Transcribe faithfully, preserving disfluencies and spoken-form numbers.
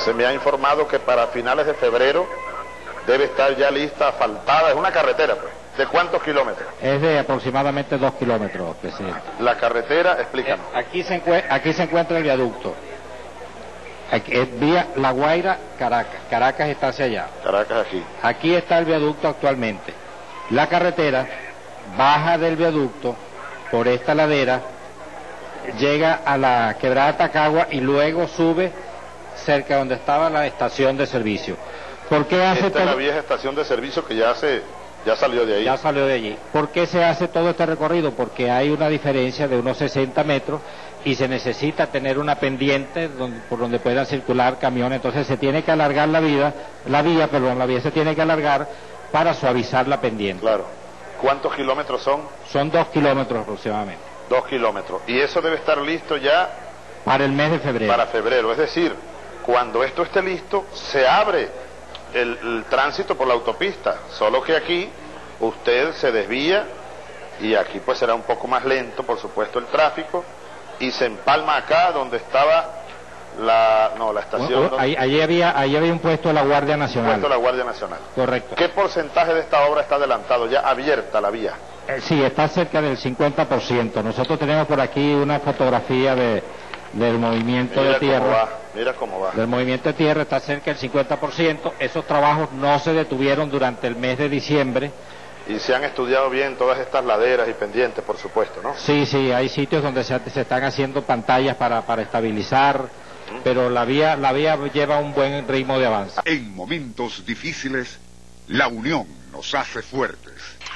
Se me ha informado que para finales de febrero debe estar ya lista, asfaltada. Es una carretera, pues. ¿De cuántos kilómetros? Es de aproximadamente dos kilómetros, presidente. La carretera, explícanos. Eh, aquí, se aquí se encuentra el viaducto. Aquí, es vía La Guaira, Caracas. Caracas está hacia allá. Caracas aquí. Aquí está el viaducto actualmente. La carretera baja del viaducto por esta ladera, llega a la quebrada Tacagua y luego sube cerca donde estaba la estación de servicio. ¿Por qué hace Esta es todo... la vieja estación de servicio que ya se ya salió de ahí. Ya salió de allí. ¿Por qué se hace todo este recorrido? Porque hay una diferencia de unos sesenta metros y se necesita tener una pendiente donde, por donde puedan circular camiones. Entonces se tiene que alargar la vía, la vía, perdón, la vía se tiene que alargar para suavizar la pendiente. Claro. ¿Cuántos kilómetros son? Son dos kilómetros aproximadamente. Dos kilómetros. Y eso debe estar listo ya para el mes de febrero. Para febrero. Es decir, cuando esto esté listo, se abre el, el tránsito por la autopista. Solo que aquí usted se desvía y aquí pues será un poco más lento, por supuesto, el tráfico, y se empalma acá donde estaba la no la estación. Oh, oh, ahí, allí había allí había un puesto de la Guardia Nacional. Puesto de la Guardia Nacional. Correcto. ¿Qué porcentaje de esta obra está adelantado, ya abierta la vía? Eh, sí, está cerca del cincuenta por ciento. Nosotros tenemos por aquí una fotografía de del movimiento mira de tierra. Cómo va, mira cómo va. Del movimiento de tierra está cerca del cincuenta por ciento. Esos trabajos no se detuvieron durante el mes de diciembre. Y se han estudiado bien todas estas laderas y pendientes, por supuesto, ¿no? Sí, sí, hay sitios donde se, se están haciendo pantallas para, para estabilizar, ¿Mm? pero la vía, la vía lleva un buen ritmo de avance. En momentos difíciles, la unión nos hace fuertes.